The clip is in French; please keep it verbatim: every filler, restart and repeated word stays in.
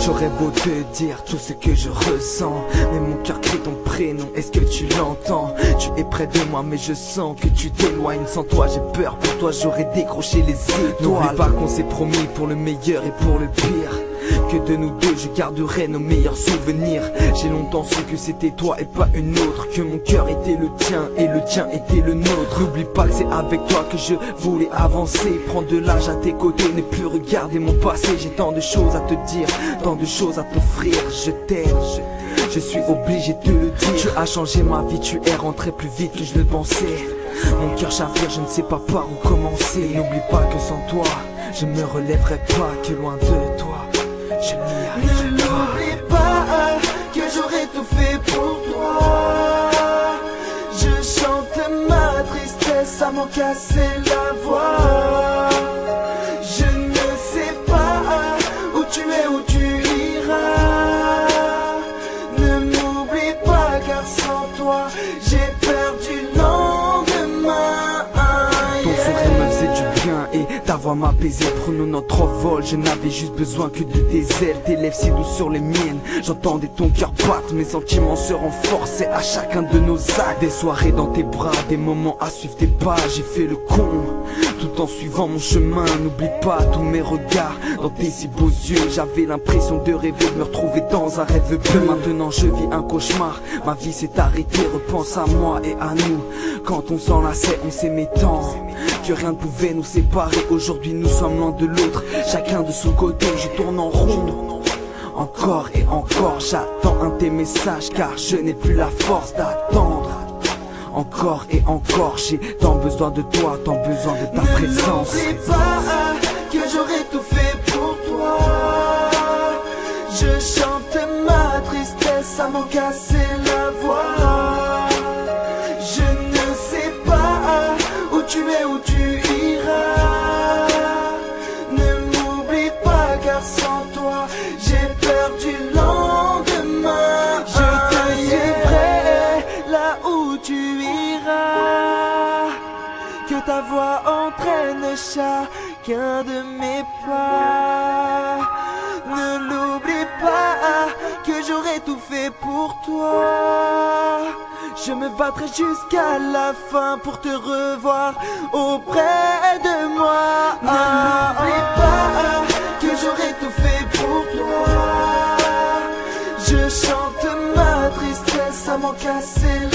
J'aurais beau te dire tout ce que je ressens, mais mon cœur crie ton prénom, est-ce que tu l'entends? Tu es près de moi mais je sens que tu t'éloignes. Sans toi j'ai peur, pour toi j'aurais décroché les étoiles. N'oublie pas qu'on s'est promis pour le meilleur et pour le pire, que de nous deux je garderai nos meilleurs souvenirs. J'ai longtemps su que c'était toi et pas une autre, que mon cœur était le tien et le tien était le nôtre. N'oublie pas que c'est avec toi que je voulais avancer, prendre de l'âge à tes côtés, ne plus regarder mon passé. J'ai tant de choses à te dire, tant de choses à t'offrir. Je t'aime, je, je suis obligé de le dire. Tu as changé ma vie, tu es rentré plus vite que je le pensais. Mon cœur chavire, je ne sais pas par où commencer. N'oublie pas que sans toi, je me relèverai pas, que loin de toi je n'y arriverai pas. Ne l'oublie pas que j'aurais tout fait pour toi. Je chante ma tristesse à m'en casser la voix. Je ne sais pas où tu es, où tu iras. Ne m'oublie pas car sans toi j'ai perdu le lendemain. Ton sourire me faisait du bien et ta voix m'apaisait. Prenons notre vol, je n'avais juste besoin que de tes ailes. Tes lèvres si douces sur les miennes, j'entendais ton cœur battre. Mes sentiments se renforçaient à chacun de nos actes. Des soirées dans tes bras, des moments à suivre tes pas. J'ai fait le con, tout en suivant mon chemin. N'oublie pas tous mes regards dans tes si beaux yeux. J'avais l'impression de rêver, de me retrouver dans un rêve bleu. Maintenant je vis un cauchemar, ma vie s'est arrêtée. Repense à moi et à nous, quand on s'enlaçait, on s'aimait tant que rien ne pouvait nous séparer. Aujourd'hui nous sommes l'un de l'autre, chacun de son côté. Je tourne en rond, encore et encore. J'attends un de tes messages car je n'ai plus la force d'attendre. Encore et encore, j'ai tant besoin de toi, tant besoin de ta présence. N'oublie pas que j'aurais tout fait pour toi. Je chante ma tristesse à m'en casser la voix. Je ne sais pas où tu es, où tu iras. Ne m'oublie pas car sans toi j'ai perdu le lendemain. Je te suivrai là où tu iras, que ta voix entraîne chacun de mes pas. Ne l'oublie pas que j'aurais tout fait pour toi. Je me battrai jusqu'à la fin pour te revoir auprès de moi. Ne l'oublie pas que j'aurais tout fait pour toi. Je chante ma tristesse à m'en casser